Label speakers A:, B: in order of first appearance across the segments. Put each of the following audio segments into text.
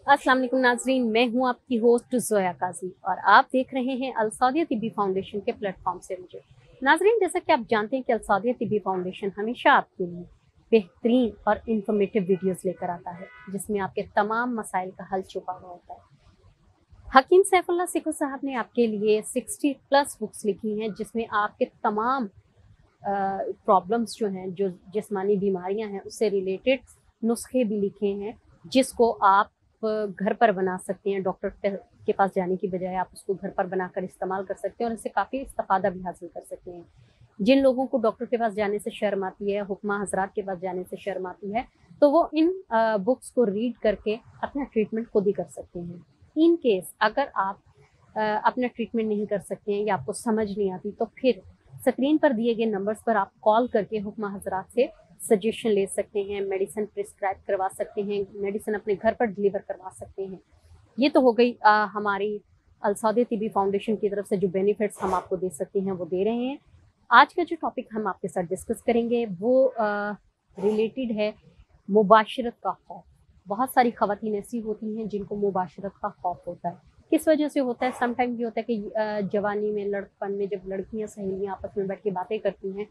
A: अस्सलाम वालेकुम नाजरीन, मैं हूं आपकी होस्ट ज़ोया काजी और आप देख रहे हैं अल सौदिया तिब्बी फाउंडेशन के प्लेटफॉर्म से मुझे। नाजरीन, जैसा कि आप जानते हैं कि अल सौदिया तिब्बी फाउंडेशन हमेशा आपके लिए बेहतरीन और इंफॉर्मेटिव वीडियोस लेकर आता है, जिसमें आपके तमाम मसाइल का हल छुपा हुआ होता है। हकीम सैफुल्लाह सिखो साहब ने आपके लिए 60+ बुक्स लिखी हैं, जिसमें आपके तमाम प्रॉब्लम्स जो हैं, जो जिस्मानी बीमारियां हैं, उससे रिलेटेड नुस्खे भी लिखे हैं, जिसको आप घर पर बना सकते हैं। डॉक्टर के पास जाने की बजाय आप उसको घर पर बनाकर इस्तेमाल कर सकते हैं और इससे काफ़ी इस्तिफादा भी हासिल कर सकते हैं। जिन लोगों को डॉक्टर के पास जाने से शर्म आती है, हुक्मा हजरात के पास जाने से शर्म आती है, तो वो इन बुक्स को रीड करके अपना ट्रीटमेंट खुद ही कर सकते हैं। इन केस अगर आप अपना ट्रीटमेंट नहीं कर सकते हैं या आपको समझ नहीं आती, तो फिर स्क्रीन पर दिए गए नंबर्स पर आप कॉल करके हुक्मा हजरात से सजेशन ले सकते हैं, मेडिसिन प्रिस्क्राइब करवा सकते हैं, मेडिसिन अपने घर पर डिलीवर करवा सकते हैं। ये तो हो गई हमारी अल सौदिया तिब्बी फाउंडेशन की तरफ से जो बेनिफिट्स हम आपको दे सकते हैं वो दे रहे हैं। आज का जो टॉपिक हम आपके साथ डिस्कस करेंगे वो रिलेटेड है मुबाशरत का खौफ। बहुत सारी ख़वातीन ऐसी होती हैं जिनको मुबाशरत का खौफ होता है। किस वजह से होता है? समटाइम ये होता है कि जवानी में, लड़कपन में, जब लड़कियां सहेलियां आपस में बैठ के बातें करती हैं,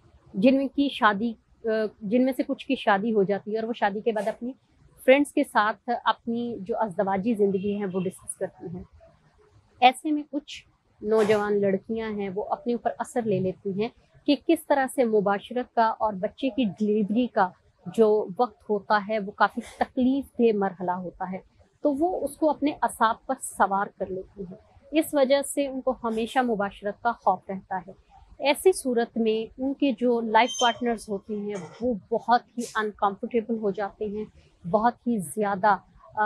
A: जिनमें से कुछ की शादी हो जाती है और वो शादी के बाद अपनी फ्रेंड्स के साथ अपनी जो अज़दवाजी ज़िंदगी है वो डिस्कस करती हैं। ऐसे में कुछ नौजवान लड़कियां हैं वो अपने ऊपर असर ले लेती हैं कि किस तरह से मुबाशरत का और बच्चे की डिलीवरी का जो वक्त होता है वो काफ़ी तकलीफ दे मरहला होता है, तो वो उसको अपने असाब पर सवार कर लेती हैं। इस वजह से उनको हमेशा मुबाशरत का खौफ रहता है। ऐसी सूरत में उनके जो लाइफ पार्टनर्स होते हैं वो बहुत ही अनकंफर्टेबल हो जाते हैं, बहुत ही ज़्यादा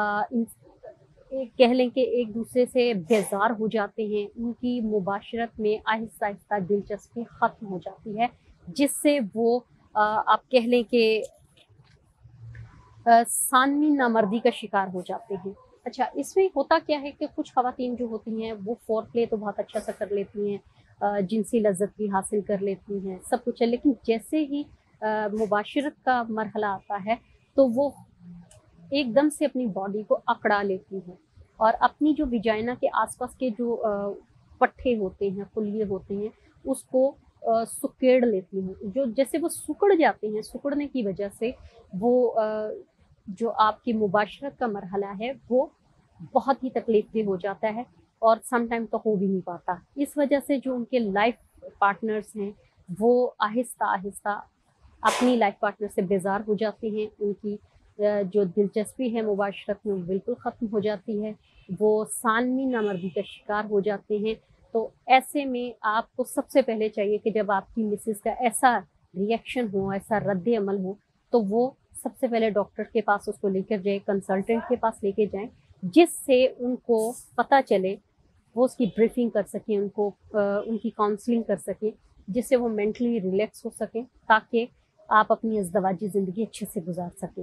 A: एक कह लें कि एक दूसरे से बेजार हो जाते हैं। उनकी मुबाशरत में आहिस्ता आहिस्ता दिलचस्पी ख़त्म हो जाती है, जिससे वो आप कह लें कि सानवी नामर्दी का शिकार हो जाते हैं। अच्छा, इसमें होता क्या है कि कुछ ख़वातीन जो होती हैं वो फ़ोरप्ले तो बहुत अच्छा सा कर लेती हैं, जिनसी लज़्ज़त भी हासिल कर लेती हैं, सब कुछ है, लेकिन जैसे ही मुबाशरत का मरहला आता है तो वो एकदम से अपनी बॉडी को अकड़ा लेती हैं और अपनी जो विजाइना के आसपास के जो पट्टे होते हैं, खुलिये होते हैं, उसको सुकेड़ लेती हैं। जो जैसे वो सिकुड़ जाते हैं, सिकुड़ने की वजह से वो जो आपकी मुबाशरत का मरहला है वो बहुत ही तकलीफ़देह हो जाता है और सम टाइम तो हो भी नहीं पाता। इस वजह से जो उनके लाइफ पार्टनर्स हैं वो आहिस्ता-आहिस्ता अपनी लाइफ पार्टनर से बेज़ार हो जाते हैं। उनकी जो दिलचस्पी है मुबाशरत में वो बिल्कुल ख़त्म हो जाती है। वो सानवी नामर्दी का शिकार हो जाते हैं। तो ऐसे में आपको सबसे पहले चाहिए कि जब आपकी मिसेज़ का ऐसा रिएक्शन हो, ऐसा रद्द-ए-अमल हो, तो वो सबसे पहले डॉक्टर के पास उसको लेकर जाएँ, कंसल्टेंट के पास लेके जाएँ, जिससे उनको पता चले, वो उसकी ब्रीफिंग कर सकें, उनकी काउंसलिंग कर सकें, जिससे वो मेंटली रिलैक्स हो सकें, ताकि आप अपनी अज़दवाजी ज़िंदगी अच्छे से गुज़ार सकें।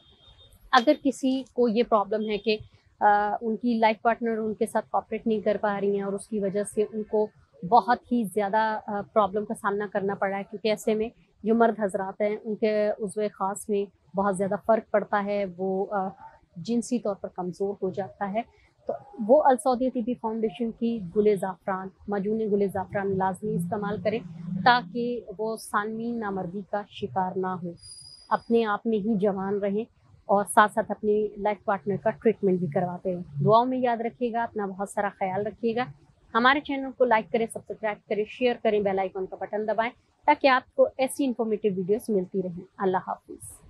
A: अगर किसी को ये प्रॉब्लम है कि उनकी लाइफ पार्टनर उनके साथ कोऑपरेट नहीं कर पा रही हैं और उसकी वजह से उनको बहुत ही ज़्यादा प्रॉब्लम का सामना करना पड़ रहा है, क्योंकि ऐसे में जो मर्द हज़रात हैं उनके उज़्व ख़ास में बहुत ज़्यादा फ़र्क पड़ता है, वो जिनसी तौर पर कमज़ोर हो जाता है, तो वो अल सौदिया तिब्बी फाउंडेशन की गुले ज़ाफ़रान, माजून गुले ज़ाफ़रान लाज़मी इस्तेमाल करें, ताकि वो सानवी नामर्दी का शिकार ना हो, अपने आप में ही जवान रहें और साथ-साथ अपनी लाइफ पार्टनर का ट्रीटमेंट भी करवाते रहें। दुआओं में याद रखिएगा, अपना बहुत सारा ख़्याल रखिएगा। हमारे चैनल को लाइक करें, सब्सक्राइब करें, शेयर करें, बेल आइकन का बटन दबाएँ, ताकि आपको ऐसी इन्फॉर्मेटिव वीडियोज़ मिलती रहें। अल्लाह हाफ़िज़।